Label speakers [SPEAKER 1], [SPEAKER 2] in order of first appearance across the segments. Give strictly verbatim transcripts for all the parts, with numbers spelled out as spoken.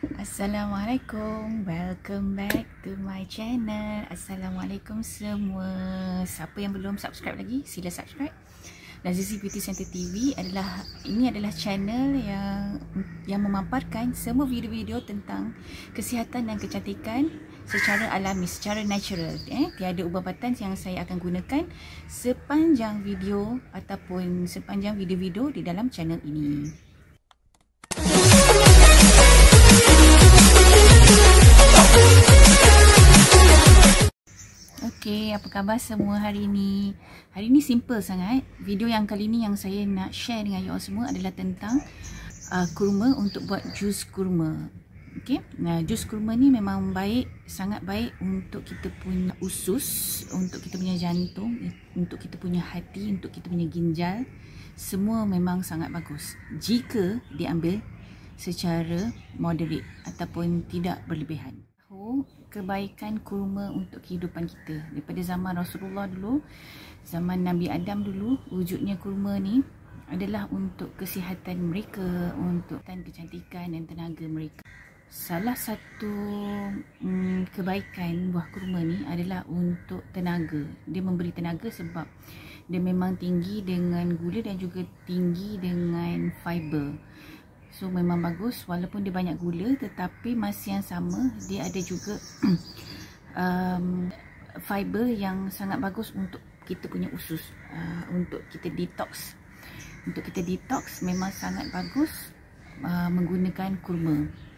[SPEAKER 1] Assalamualaikum, welcome back to my channel. Assalamualaikum semua. Siapa yang belum subscribe lagi, sila subscribe. Lazizi Beauty Center T V adalah ini adalah channel yang yang memaparkan semua video-video tentang kesihatan dan kecantikan secara alami, secara natural. Eh, tiada ubatan yang saya akan gunakan sepanjang video ataupun sepanjang video-video di dalam channel ini. Okey, apa khabar semua hari ini? Hari ini simple sangat. Video yang kali ni yang saya nak share dengan you all semua adalah tentang uh, kurma untuk buat jus kurma. Okey, nah jus kurma ni memang baik, sangat baik untuk kita punya usus, untuk kita punya jantung, untuk kita punya hati, untuk kita punya ginjal. Semua memang sangat bagus jika diambil secara moderate ataupun tidak berlebihan. Kebaikan kurma untuk kehidupan kita daripada zaman Rasulullah dulu, zaman Nabi Adam dulu, wujudnya kurma ni adalah untuk kesihatan mereka, untuk kecantikan dan tenaga mereka. Salah satu hmm, kebaikan buah kurma ni adalah untuk tenaga. Dia memberi tenaga sebab dia memang tinggi dengan gula dan juga tinggi dengan fiber. So memang bagus walaupun dia banyak gula, tetapi masa yang sama dia ada juga um, fiber yang sangat bagus untuk kita punya usus, uh, untuk kita detox. Untuk kita detox memang sangat bagus uh, menggunakan kurma.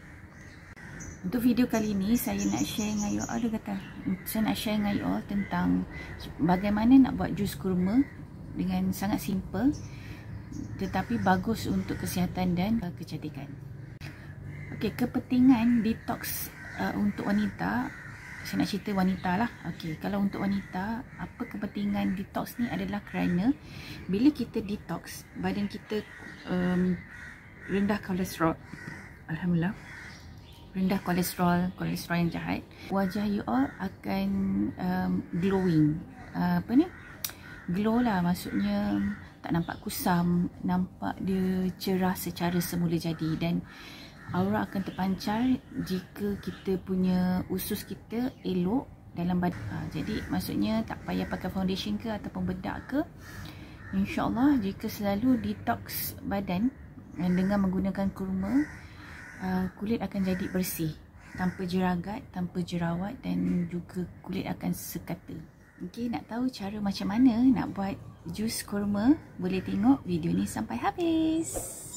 [SPEAKER 1] Untuk video kali ini saya nak share dengan you all, ada kata saya nak share dengan you all tentang bagaimana nak buat jus kurma dengan sangat simple tetapi bagus untuk kesihatan dan uh, kecantikan. Okey, kepentingan detox uh, untuk wanita, saya nak cerita wanita lah. Okey, kalau untuk wanita, apa kepentingan detox ni adalah kerana bila kita detox, badan kita um, rendah kolesterol. Alhamdulillah. Rendah kolesterol, kolesterol yang jahat. Wajah you all akan um, glowing. Uh, apa ni? Glow lah, maksudnya tak nampak kusam, nampak dia cerah secara semula jadi, dan aura akan terpancar jika kita punya usus kita elok dalam badan. Ha, jadi maksudnya tak payah pakai foundation ke ataupun bedak ke. InsyaAllah jika selalu detox badan dan dengan menggunakan kurma, uh, kulit akan jadi bersih, tanpa jeragat, tanpa jerawat, dan juga kulit akan sekata. Okey, nak tahu cara macam mana nak buat jus kurma? Boleh tengok video ni sampai habis.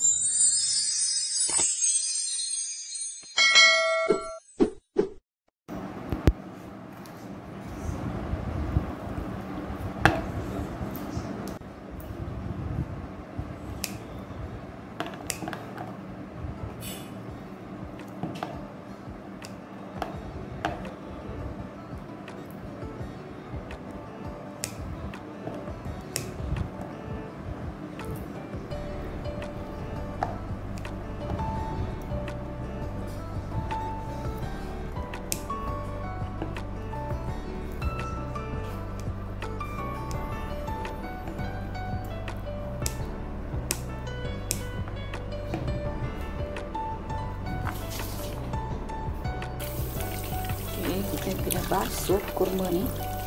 [SPEAKER 1] Kita kena basuh kurma ni.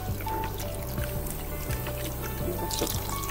[SPEAKER 1] Basuh.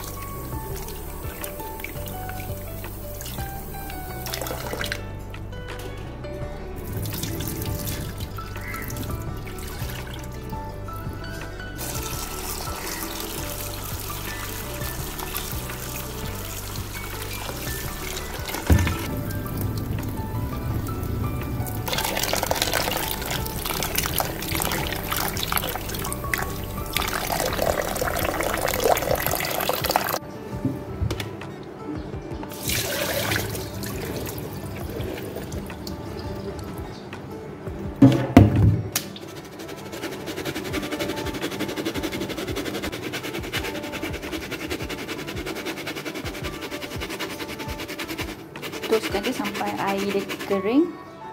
[SPEAKER 1] Teruskan dia sampai air dia kering.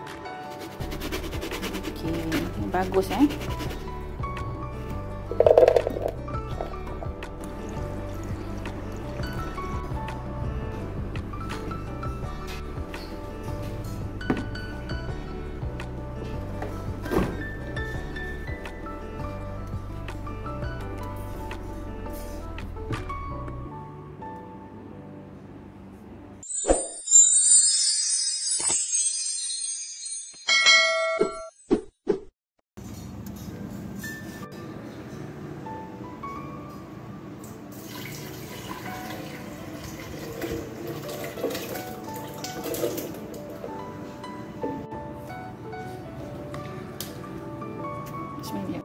[SPEAKER 1] Okey, bagus eh. Bismillah.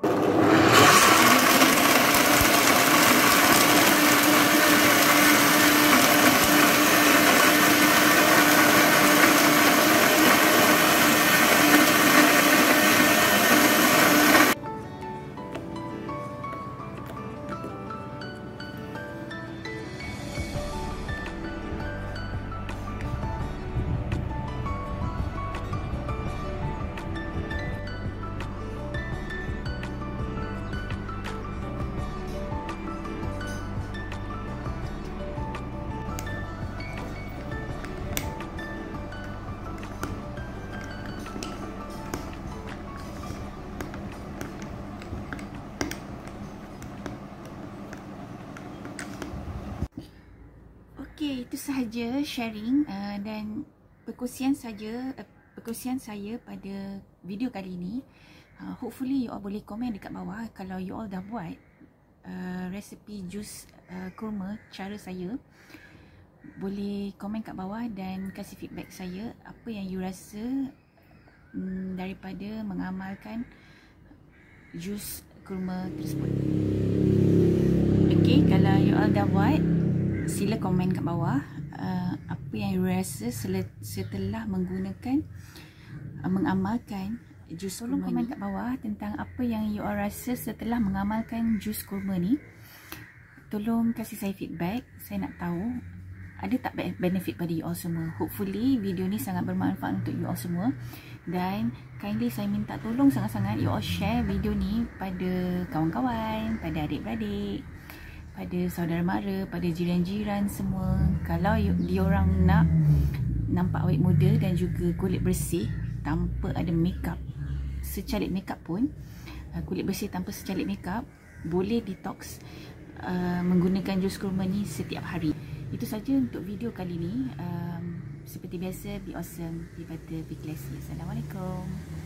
[SPEAKER 1] Okey, itu sahaja sharing uh, dan perkongsian saja uh, perkongsian saya pada video kali ini. Uh, hopefully you all boleh komen dekat bawah kalau you all dah buat uh, resepi jus uh, kurma cara saya. Boleh komen kat bawah dan kasih feedback saya apa yang you rasa um, daripada mengamalkan jus kurma tersebut. Okey, kalau you all dah buat, sila komen kat bawah uh, apa yang you rasa setelah menggunakan uh, mengamalkan jus kurma ni. Komen kat bawah tentang apa yang you all rasa setelah mengamalkan jus kurma ni. Tolong kasih saya feedback, saya nak tahu ada tak benefit pada you all semua. Hopefully video ni sangat bermanfaat untuk you all semua. Dan kindly saya minta tolong sangat-sangat you all share video ni pada kawan-kawan, pada adik-beradik, pada saudara mara, pada jiran-jiran semua. Kalau diorang nak nampak awet muda dan juga kulit bersih tanpa ada makeup, secalit makeup pun, kulit bersih tanpa secalit makeup, boleh detox uh, menggunakan jus kurma ni setiap hari. Itu saja untuk video kali ni. Um, seperti biasa, be awesome, be better, be classy. Assalamualaikum.